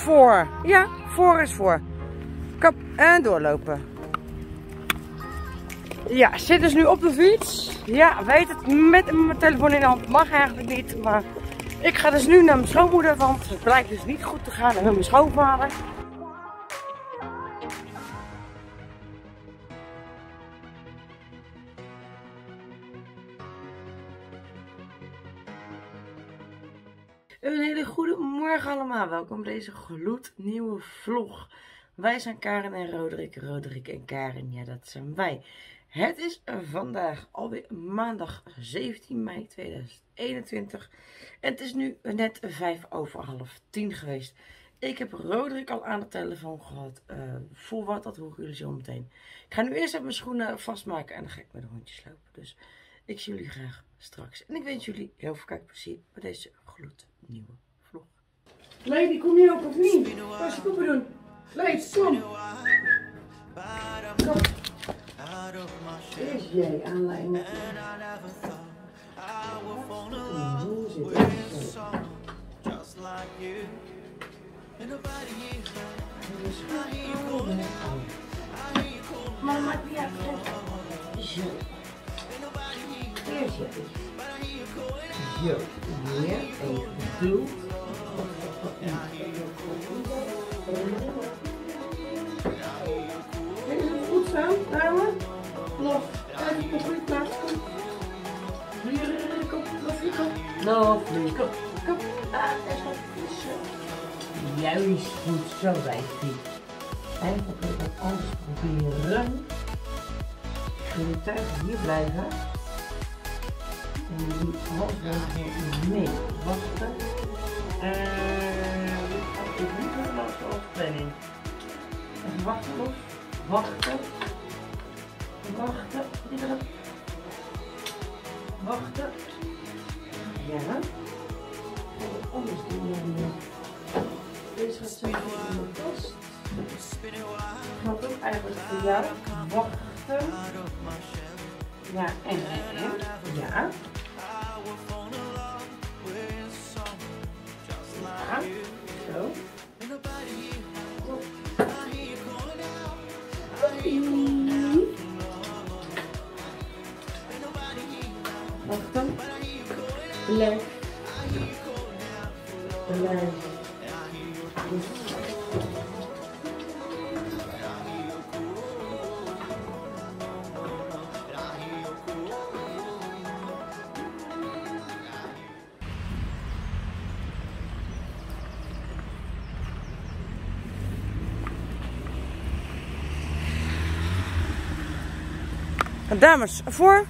voor. Ja, voor is voor. Kap en doorlopen. Ja, zit dus nu op de fiets. Ja, weet het, met mijn telefoon in de hand mag eigenlijk niet. Maar ik ga dus nu naar mijn schoonmoeder, want het blijkt dus niet goed te gaan. En met mijn schoonvader. Een hele goede morgen allemaal. Welkom bij deze gloednieuwe vlog. Wij zijn Karen en Roderick. Roderick en Karen, ja dat zijn wij. Het is vandaag alweer maandag 17 mei 2021. En het is nu net 9:05 geweest. Ik heb Roderick al aan de telefoon gehad. Voor wat, dat horen jullie zo meteen. Ik ga nu eerst even mijn schoenen vastmaken en dan ga ik met de hondjes lopen. Dus ik zie jullie graag straks. En ik wens jullie heel veel kijkplezier bij deze gloednieuwe vlog. Lady, kom je ook of niet? Ga je poepen doen? Lady, kom! Kom! Is jij aanleiding? Hoe zit het? Maar maakt niet uit. Zo. Eerst jij. Zo. Weer even doen. Is het goed zo, dames? Nog even op goede plaats. Kom. Nog vlieg. Kom. Juist goed zo, wijfie. Eigenlijk wil ik dat alles proberen. Ik ga de tuigen hier blijven. En die halsbanden mee. Wachten. Dit is niet helemaal zoals planning. Even wachten los. Wachten. Ja. Anders doen we deze gaat zo in de kast. Gaat ook eigenlijk voor jou. Wachten. Ja, en. Ja. Ja, zo. Wachten. Blijf. Dames, voor.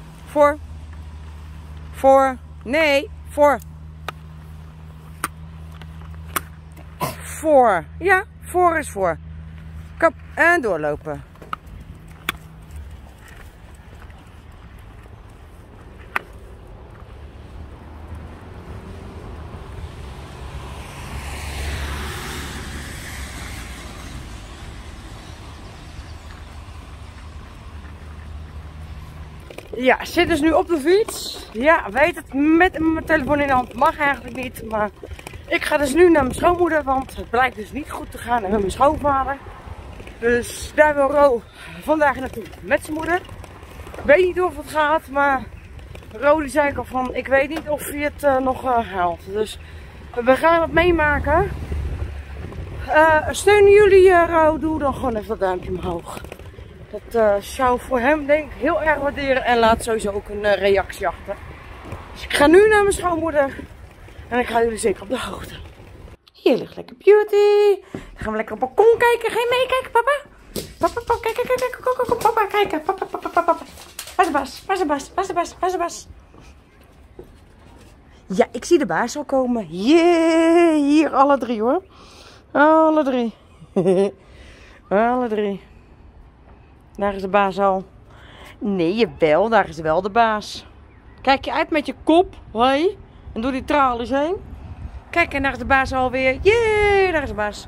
Ja, voor is voor. Kap en doorlopen. Ja, zit dus nu op de fiets. Ja, weet het, met mijn telefoon in de hand mag eigenlijk niet. Maar ik ga dus nu naar mijn schoonmoeder, want het blijkt dus niet goed te gaan. En met mijn schoonvader. Dus daar wil Ro vandaag naartoe met zijn moeder. Ik weet niet of het gaat, maar Ro die zei al van, ik weet niet of hij het nog haalt. Dus we gaan het meemaken. Steunen jullie Ro? Doe dan gewoon even dat duimpje omhoog. Dat zou voor hem denk ik heel erg waarderen en laat sowieso ook een reactie achter. Dus ik ga nu naar mijn schoonmoeder en ik ga jullie zeker op de hoogte. Hier ligt lekker Beauty. Dan gaan we lekker op het balkon kijken. Ga je meekijken, papa? Papa, kijk, papa, kijken. Papa. Waar is de baas? Ja, ik zie de baas al komen. Yeah, hier alle drie hoor. Alle drie. Daar is de baas al. Nee, jawel, daar is wel de baas. Kijk je uit met je kop. Hoi. En door die tralies heen. Kijk, en daar is de baas alweer. Jee, daar is de baas.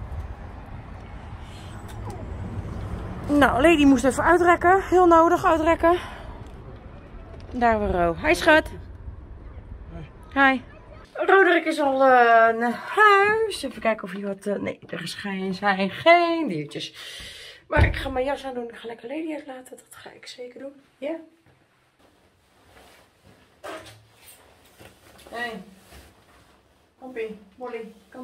Nou, Lady moest even uitrekken. Heel nodig uitrekken. Daar weer Ro. Hi, schat. Hi. Roderick is al naar huis. Even kijken of hij wat... nee, er zijn geen diertjes. Maar ik ga mijn jas aan doen. Ik ga lekker Lady uitlaten. Dat ga ik zeker doen. Ja? Hey. Poppy, Molly, kom.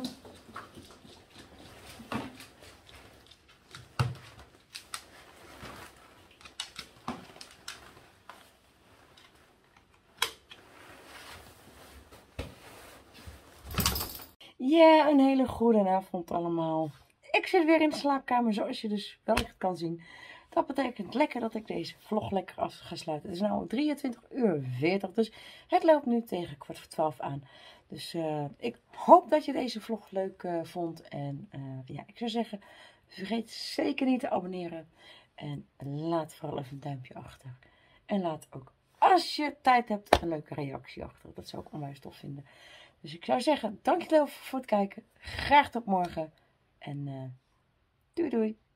Ja, een hele goede avond allemaal. Ik zit weer in de slaapkamer, zoals je dus wellicht kan zien. Dat betekent lekker dat ik deze vlog lekker af ga sluiten. Het is nu 23:40, dus het loopt nu tegen 11:15 aan. Dus ik hoop dat je deze vlog leuk vond. En ja, ik zou zeggen, vergeet zeker niet te abonneren. En laat vooral even een duimpje achter. En laat ook, als je tijd hebt, een leuke reactie achter. Dat zou ik onwijs tof vinden. Dus ik zou zeggen, dankjewel voor het kijken. Graag tot morgen. En doei doei.